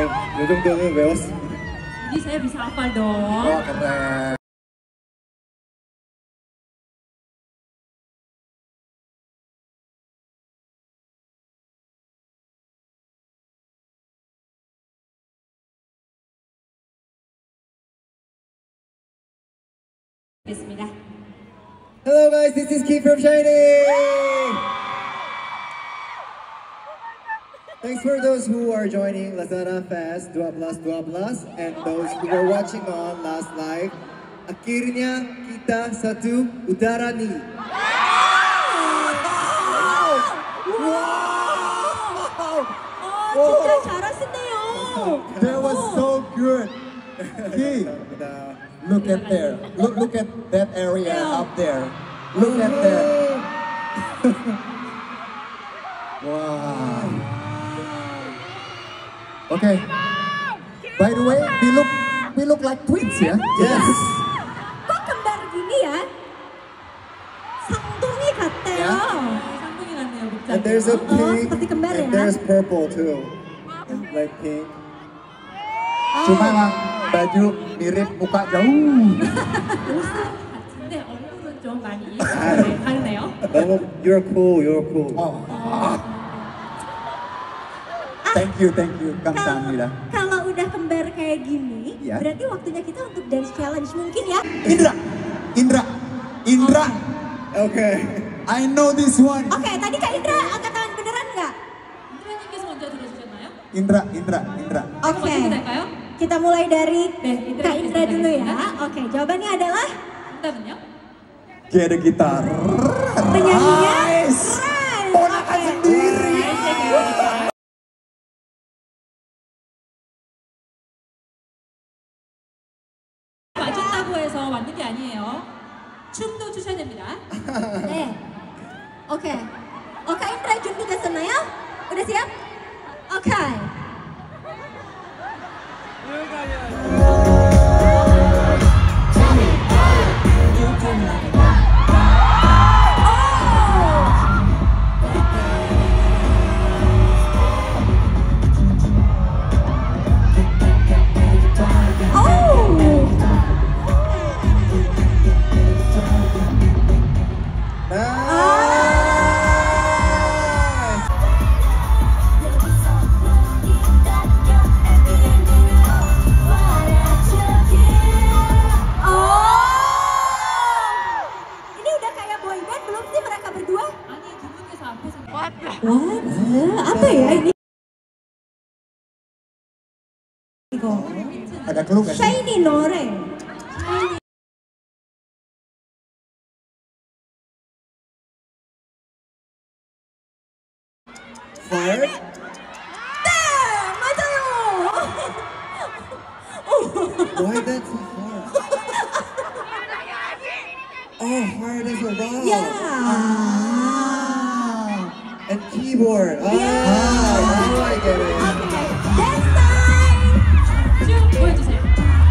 이 정도는 외웠습니다. Ini saya bisa hafal dong. Wah, keren. Bismillah. Hello guys, this is Keith from Shining! Thanks for those who are joining Lazada Fest 12 and those who were watching on last live. Akhirnya kita satu udara nih. 진짜 잘하시네요. That was so good. Keith, look at there. Look at that area up there. Look at that. Wow. Okay. By the way, we look like twins ya. Yes. Kok kembar gini ya? 상둥이 같대요. 상둥이 같네요. And there's a pink seperti kembar and ya. there's purple too. And like pink. Cuma lah baju mirip muka jauh. 근데 얼굴은 좀 많이 다르네요. 너무 you're cool. Oh. Thank you. Kamsahamnida. Kalau udah kembar kayak gini, Ya. berarti waktunya kita untuk dance challenge mungkin ya. Indra. Okay. I know this one. Oke, tadi Kak Indra angkat tangan beneran nggak? Indra님께서 먼저 들어주셨나요? Indra. Oke. Kita mulai dari Kak Indra dulu ya. Indra. Oke, jawabannya adalah Indra. Get a gitar. Penyanyinya Nice. Rise. Ponakan sendiri. 맞췄다고 해서 왔는 게 아니에요. 춤도 추셔야 됩니다. 네. 오케이. Kak Indra 준비됐었나요? udah siap? Oke. Apa ya ini? Ada clue kan? Shiny Nore. Hard? 네, 맞아요. Why that's so hard? Oh, hard as a rock. And keyboard. Now I get it. Okay, dance time. 쭉 보여주세요.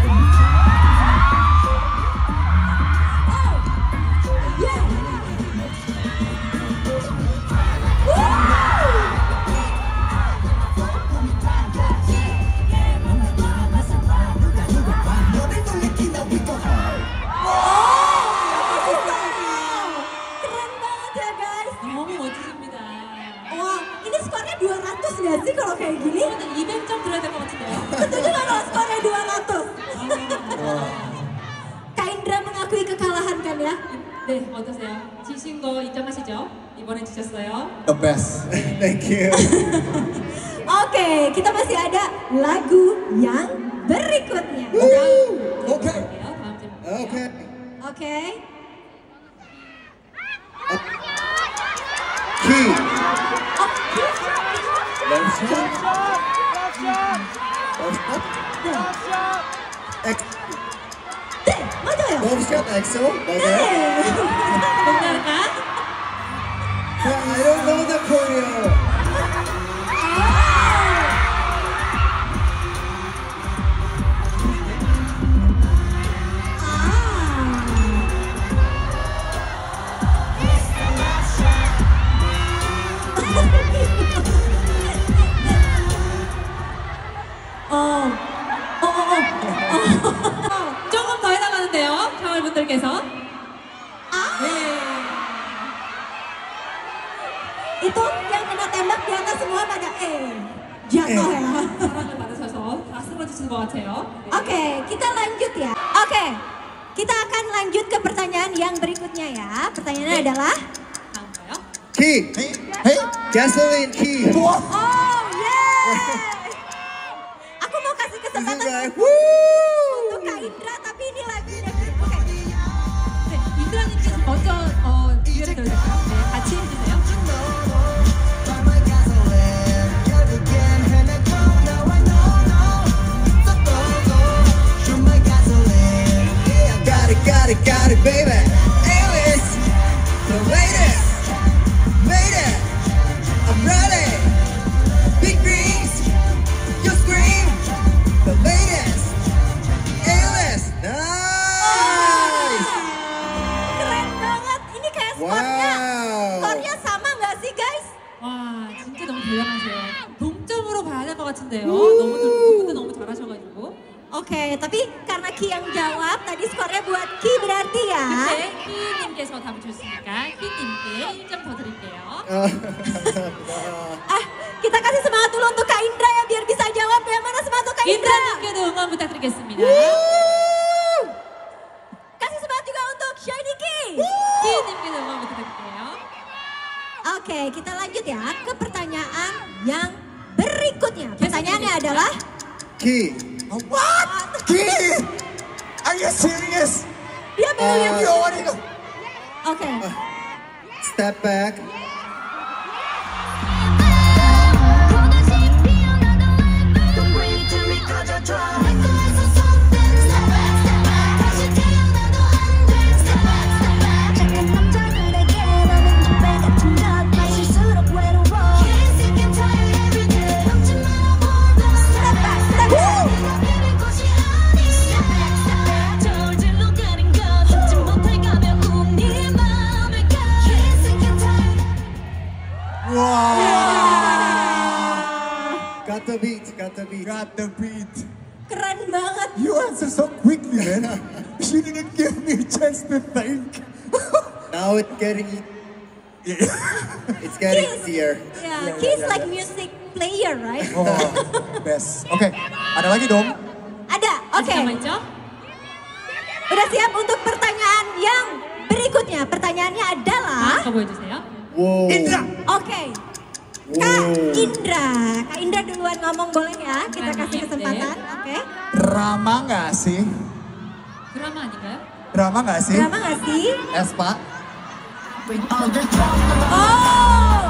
Nggak sih kalau kayak gini? 200점 들어야 될 것 같은데요. Setuju nggak kalau skornya 200? Kak Indra mengakui kekalahan kan ya? 네, 어떠세요? 지신 거 인정하시죠? 이번에 지셨어요. The best. Thank you. Oke, kita masih ada lagu yang berikutnya. Oke. Oke. Key. Left shot. 네, 맞아요. Left shot EXO. 네. 뭔가일까? I don't know the choreo. 조금 더 해나가는데요, 샤월분들께서. 네. Itu yang kena tembak di atas semua pada jatuh ya. 사랑을 받으셔서 다 쓰러지시는 것 같아요. 네. Oke, kita lanjut ya. Oke, kita akan lanjut ke pertanyaan yang berikutnya ya. Pertanyaannya adalah, 다음가요? Key. Hey, Gasoline key. wow. oh yeah. Aku mau kasih This is kesempatan like, untuk woo! Kak Indra, tapi ini lagunya. Oke. 네, 인드라님께서 먼저 기회를 드릴까요? 네, 같이 해주세요. Got it, baby. Alias, the latest. Made it. I'm ready. Big dreams. You scream. The latest. Alias. Nice. Keren banget. Ini kayak skornya. Wow. Skornya sama nggak sih guys? 와, 진짜 너무 대단하세요. 동점으로 봐야 될 것 같은데요. 너무 두 분도 너무 잘하셔가지고. Oke, tapi karena Ki yang jawab, tadi skornya buat Ki berarti ya. 근데 희님께서 답을 줬으니까 희님께 1점 더 드릴게요. Kita kasih semangat dulu untuk Kak Indra ya, biar bisa jawab ya. Mana semangat untuk Kak Indra? 인드라님께도 응원 부탁드리겠습니다. Kasih semangat juga untuk Shiny Ki. 희님께도 응원 부탁드릴게요. Oke, kita lanjut ya ke pertanyaan yang berikutnya. Pertanyaannya adalah, Key. What? Key? Are you serious? dia baru lihat. You already know. Oke. Step back. Got the beat, got the beat. Got the beat. Keren banget. You answer so quickly, man. You didn't give me a chance to think. Now it's getting easier. Ya, Ki is like music player, right? Oh, best. Oke, ada lagi dong. Ada, oke. 아직 남아있죠? Udah siap untuk pertanyaan yang berikutnya. Pertanyaannya adalah, 더 보여주세요. Whoa. Indra. oke. Kak Indra. Kak Indra duluan ngomong boleh ya? Kita kasih kesempatan, oke? Drama nggak sih? 드라마 아닌가요? Drama nggak sih? Drama nggak sih? Espa? Oh!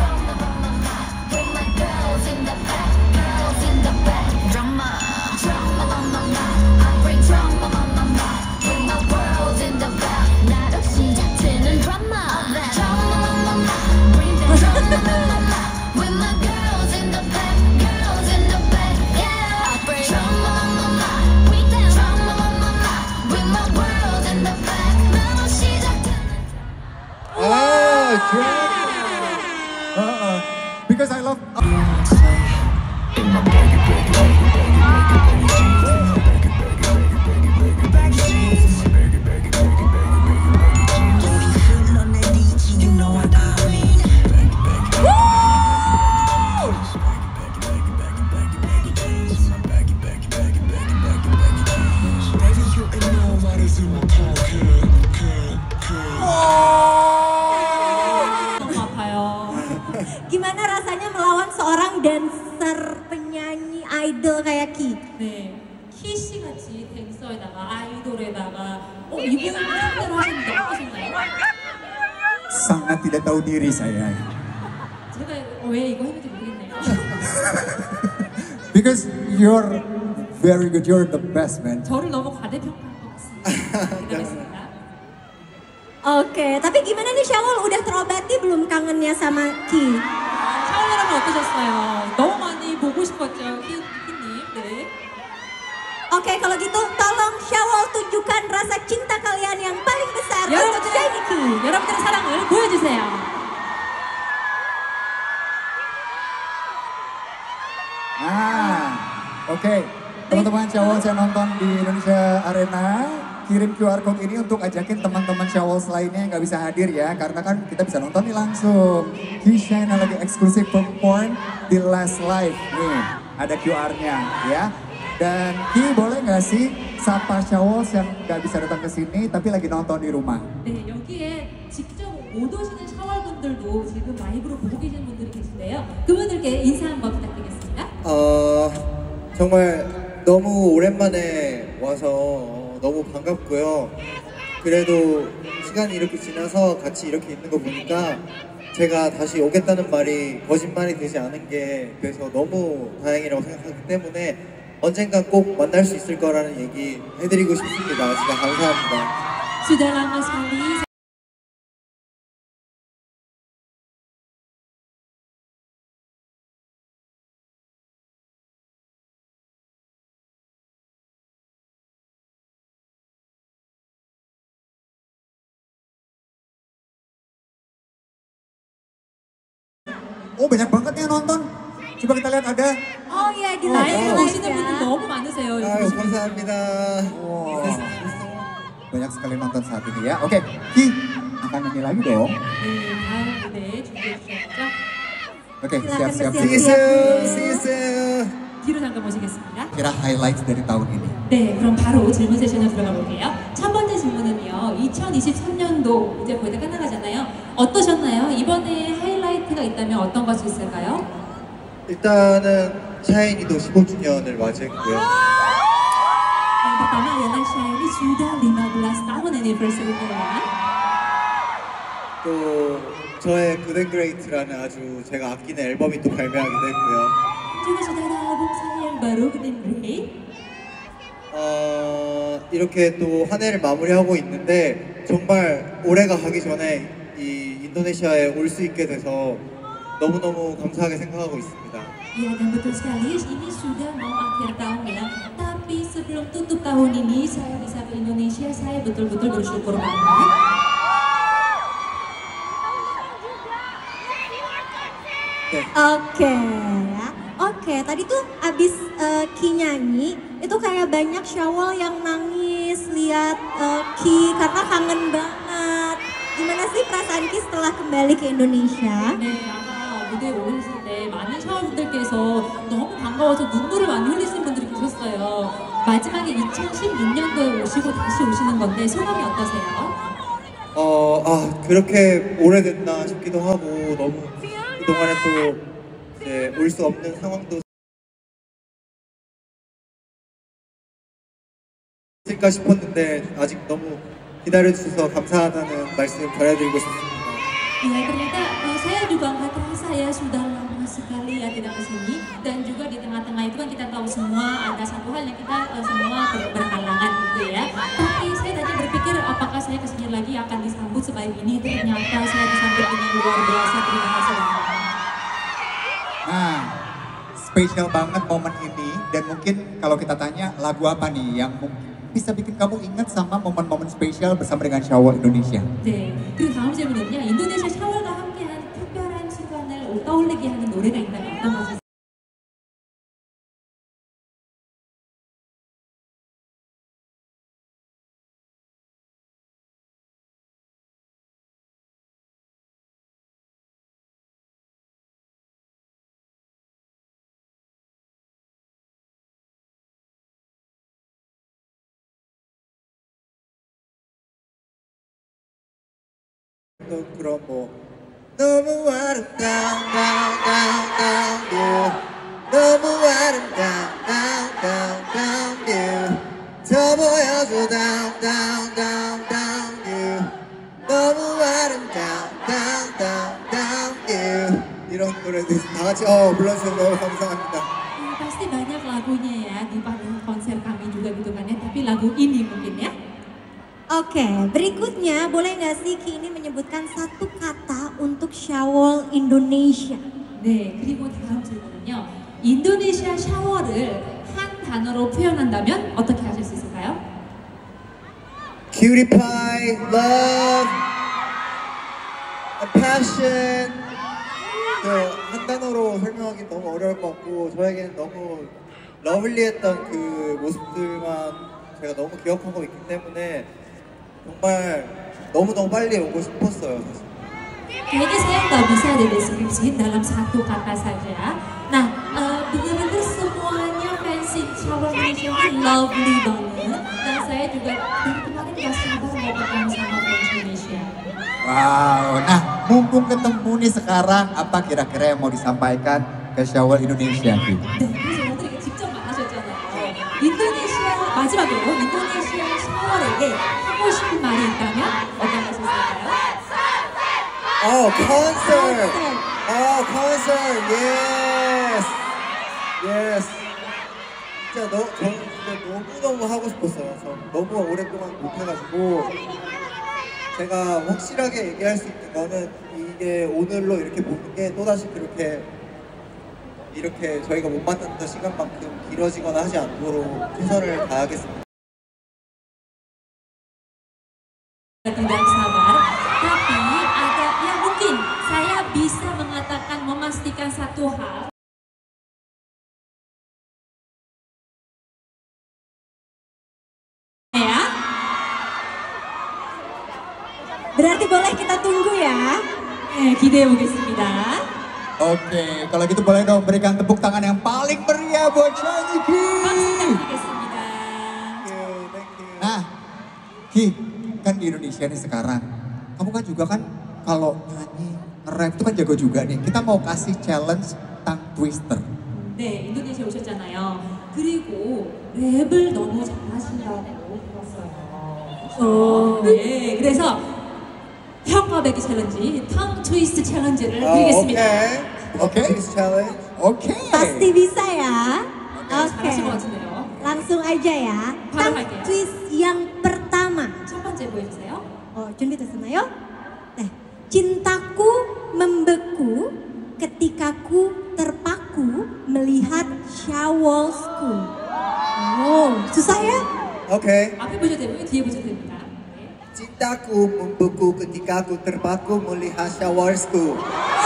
Because I love. 너무 아파요. Gimana rasanya melawan seorang dancer, penyanyi, idol kayak Ki? 네, 키씨같이 댄서에다가 아이돌에다가 이분 상대로 하시는데 어떠신가요? Sangat tidak tahu diri saya. 제가 왜 이거 했는지 모르겠네요. Because you're very good. You're the best, man. 저를 너무 과대평가한 것 같습니다. 기다렸습니다. Oke, tapi gimana nih Syawal? Udah terobati belum kangennya sama Ki? 샤올 여러분 어떠셨어요? 너무 많이 보고 싶었죠, 희님. 네. Oke, kalau gitu tolong Syawal tunjukkan rasa cinta kalian yang paling besar untuk Shiny Ki. 여러분들의 사랑을 보여주세요. Ah, Oke, teman-teman Shawol yang nonton di Indonesia Arena, kirim QR Code ini untuk ajakin teman-teman Shawol lainnya yang nggak bisa hadir ya, karena kan kita bisa nonton nih langsung. Shayna lagi eksklusif perform di Last Live nih, ada QR-nya ya. Dan Ki boleh nggak sih sapa Shawol yang nggak bisa datang ke sini tapi lagi nonton di rumah? 네, 여기에 직접 못 오시는 샤월분들도 지금 라이브로 보고 계시는 분들이 계신데요. 그분들께 인사 한번 부탁드리겠습니다. 정말 너무 오랜만에 와서 너무 반갑고요. 그래도 시간이 이렇게 지나서 같이 이렇게 있는 거 보니까 제가 다시 오겠다는 말이 거짓말이 되지 않은 게 그래서 너무 다행이라고 생각하기 때문에 언젠간 꼭 만날 수 있을 거라는 얘기 해드리고 싶습니다. 진짜 감사합니다. Sudah lama sekali Oh banyak banget yang nonton. Coba kita lihat ada. Oh iya di 라이브 live 오시는 분들 ya. 너무 많으세요. 아유 감사합니다. Wow. Banyak sekali nonton saat ini ya. Oke, Ki akan nyanyi lagi dong. 네, 다음 무대 준비해 주셨죠? Oke, Silakan siap-siap. bersiap. See you soon. See you soon. 뒤로 잠깐 모시겠습니다. Kira highlight dari tahun ini. 네, 그럼 바로 질문 세션으로 들어가 볼게요. 첫 번째 질문은요, 2023년도 이제 거의 다 끝나가잖아요. 어떠셨나요? 이번에 하이라이트가 있다면 어떤 것이 있을까요? 일단은 샤이니도 15주년을 맞이했고요. Yang pertama adalah Shiny sudah 15 tahun anniversary-nya. 또 저의 굿앤그레이트라는 아주 제가 아끼는 앨범이 또 발매하기도 했고요. juga sudah ada album saya yang baru Good and Great. 이렇게 또 한 해를 마무리하고 있는데 정말 올해가 가기 전에 이 인도네시아에 올 수 있게 돼서 너무너무 감사하게 생각하고 있습니다. Iya, dan betul sekali, ini sudah mau akhir tahun ya. Tapi sebelum tutup tahun ini, saya bisa ke Indonesia, saya betul-betul bersyukur banget. Oke ya. Oke, tadi tuh abis Ki nyanyi, itu kayak banyak Shawol yang nangis lihat Ki karena kangen banget. Gimana sih perasaan Ki setelah kembali ke Indonesia? 네, 아마 무대에 오셨을 때 많은 샤워분들께서 너무 반가워서 눈물을 많이 흘리시는 분들이 계셨어요. 마지막에 2016년도에 오시고 다시 오시는 건데 소감이 어떠세요? 그렇게 오래됐나 싶기도 하고 너무 그동안에 또 이제 올 수 없는 상황도 있을까 싶었는데 아직 너무 기다려주셔서 감사하다는 말씀 전해드리고 싶습니다. Ya ternyata saya juga nggak terasa ya sudah lama sekali ya tidak kesini dan juga di tengah-tengah itu kan kita tahu semua ada satu hal yang kita semua berhalangan gitu ya. Tapi saya tadi berpikir apakah saya kesini lagi akan disambut sebaik ini, ternyata saya disambut dengan luar biasa. Terima kasih banyak. Nah, spesial banget momen ini dan mungkin kalau kita tanya lagu apa nih yang bisa bikin kamu ingat sama momen-momen spesial bersama dengan Shawol Indonesia? 네, 그 다음 질문은요. 인도네시아 샤월과 함께한 특별한 순간을 떠올리게 하는 노래가 있다면 어떤 것이 또 그런 뭐 너무 아름다운 뷰 너무 아름다운 뷰 더 보여줘 뷰 너무 아름다운 뷰 이런 노래들 다 같이 불러주셔서 너무 감사합니다. pasti banyak lagunya ya di panggung konser kami juga gitu kan ya, tapi lagu ini mungkin ya. Oke, berikutnya boleh nggak sih Ki ini menyebutkan satu kata untuk Shawol Indonesia? 네, 그리고 다음 질문은요. 인도네시아 샤워를 한 단어로 표현한다면 어떻게 하실 수 있을까요? Cutie pie, love, and passion. 한 단어로 설명하기 너무 어려울 것 같고 저에게는 너무 러블리했던 그 모습들만 제가 너무 기억하고 있기 때문에 정말 너무너무 빨리 오고 싶었어요, 사실. Kayaknya saya nggak bisa deskripsiin dalam satu kata saja. Nah, benar-benar semuanya fans Shower Indonesia itu lovely banget. Dan saya juga dari kemarin gak sabar mau ketemu sama fans Indonesia. Wow, nah mumpung ketemu nih sekarang, apa kira-kira yang mau disampaikan ke Shower Indonesia? 네, 그래서 오늘 이거 직접 만나셨잖아요. 인도네시아, 마지막으로 인도네시아 샤워에게 하고 싶은 말이 있다면 어떤 것일까요? Oh, concert! Oh, concert! Yes! Yes! 진짜 저는 진짜 너무너무 하고 싶었어요. 저 너무 오랫동안 못해가지고 제가 확실하게 얘기할 수 있는 거는 이게 오늘로 이렇게 보는 게 또다시 이렇게 저희가 못 만났던 시간만큼 길어지거나 하지 않도록 최선을 다하겠습니다. Tidak sabar, tapi ada yang mungkin saya bisa mengatakan memastikan satu hal. Ya, Berarti boleh kita tunggu ya. 기대해 보겠습니다. Oke, kalau gitu boleh dong berikan tepuk tangan yang paling meriah buat Shiny Ki. 박수 부탁드리겠습니다. Thank you, thank you. Nah, Ki, kan di Indonesia nih sekarang, kamu kan juga kan kalau nyanyi, nge-rap itu kan jago juga nih. Kita mau kasih challenge tongue twister. 네, 인도네시아 오셨잖아요. 그리고 랩을 너무 잘하신다고 들었어요. 네, 그래서 형과 배기 챌린지, 텅 트위스트 챌린지를 드리겠습니다. Oke. Please challenge. Oke. Pasti bisa ya. Oke. 잘하신 것 같은데요. Langsung aja ya. 바로 Tongue 갈게요. twist yang pertama. 첫 번째 보여주세요. 준비됐나요? 네. Cintaku membeku ketika ku terpaku melihat shawolsku. Oh, susah ya? Okay. 앞에 보셔도 되고요, 뒤에 보셔도 됩니다. 네. Cintaku membeku ketika aku terpaku melihat showersku.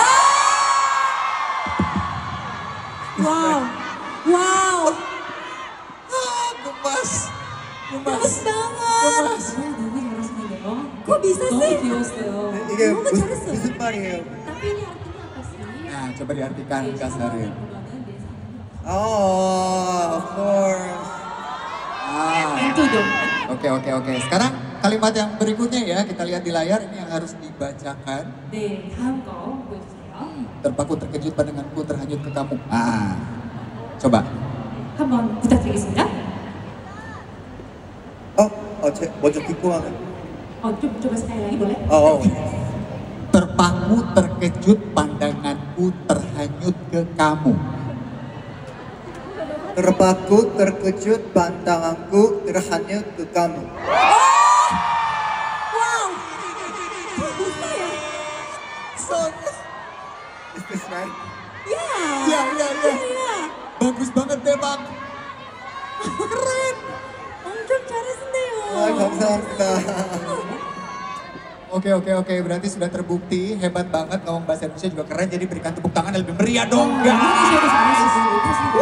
Wow. Wow. Gemas. Bagus banget. 너무 잘하시는데요. Kok bisa 너무 sih? 귀여웠어요. 이게 너무 잘했어. 무슨 말이에요? tapi ini artinya apa sih? Nah, coba diartikan Kak Sarin. Oh, of course. Itu dong. Oke. Sekarang kalimat yang berikutnya ya, kita lihat di layar ini yang harus dibacakan. 네, 다음 거 보여주세요. Terpaku terkejut pandanganku terhanyut ke kamu. Coba. 한번 부탁드리겠습니다. 먼저 듣고 하는. 좀 coba sekali lagi boleh? Terpaku terkejut pandanganku terhanyut ke kamu. Terpaku terkejut pandanganku terhanyut ke kamu. Wow. Kok bisa ya? Is this right? Ya. Iya. Iya. Bagus banget deh bang. Keren. 엄청 잘했네요. 감사합니다. Oke. Berarti sudah terbukti hebat banget ngomong bahasa Indonesia juga keren. Jadi berikan tepuk tangan yang lebih meriah dong guys. 인도네시아도 잘하시고 못하시는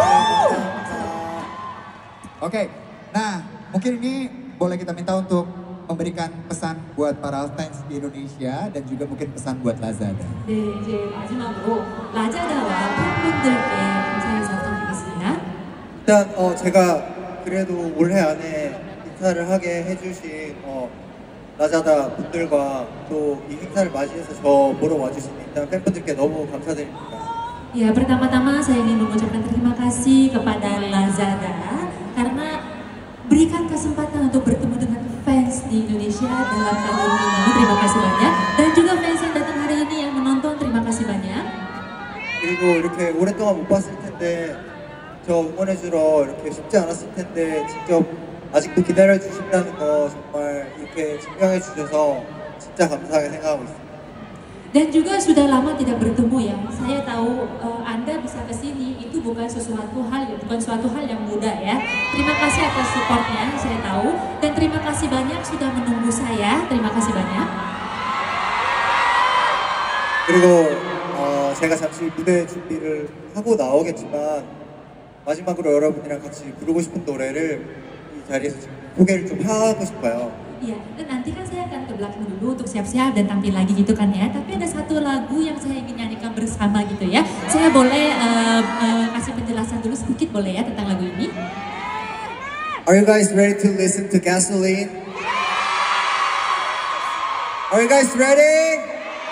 Oke. Nah mungkin ini boleh kita minta untuk memberikan pesan buat para fans di Indonesia dan juga mungkin pesan buat Lazada. 네, 이제 마지막으로 라자다와 팬분들께 감사 인사 부탁드리겠습니다. 일단 제가 그래도 올해 안에 인사를 하게 해주신 라자다 분들과 또 이 행사를 맞이해서 저 보러 와주신 일단 팬분들께 너무 감사드립니다. Ya, pertama-tama saya ingin mengucapkan terima kasih kepada Lazada karena berikan kesempatan untuk bertemu dengan fans di Indonesia dalam tahun ini. Terima kasih banyak. Dan juga fans yang datang hari ini yang menonton, terima kasih banyak. 그리고 이렇게 오랫동안 못 봤을 텐데 저 응원해주러 이렇게 쉽지 않았을 텐데 직접 아직도 기다려주신다는 거 정말 이렇게 증명해 주셔서 진짜 감사하게 생각하고 있습니다. Dan juga sudah lama tidak bertemu ya. Saya tahu Anda bisa ke sini itu bukan suatu hal yang mudah ya. Terima kasih atas supportnya, saya tahu. Dan terima kasih banyak sudah menunggu saya. Terima kasih banyak. 그리고 제가 잠시 무대 준비를 하고 나오겠지만 마지막으로 여러분이랑 같이 부르고 싶은 노래를 이 자리에서 지금 소개를 좀 하고 싶어요. Iya, dan nanti kan saya akan ke belakang dulu untuk siap-siap dan tampil lagi gitu kan ya. Tapi ada satu lagu yang saya ingin nyanyikan bersama gitu ya. Saya boleh kasih penjelasan dulu sedikit boleh ya tentang lagu ini? Are you guys ready to listen to Gasoline? Are you guys ready?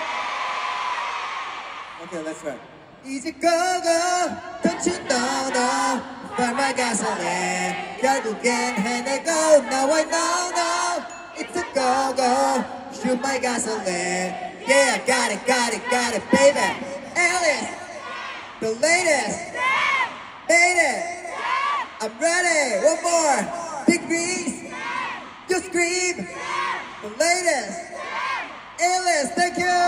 Okay, let's try. Easy go go, don't you know, burn my gasoline. 결국엔 해내고, now I know, it's a go go, shoot my gasoline. Yeah, got it, baby. Alice, the latest, made it. I'm ready. One more. Big Grease. You scream. The latest. A-list. Thank you.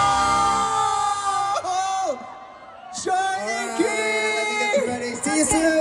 Shining Alright, let me get you ready. See you soon.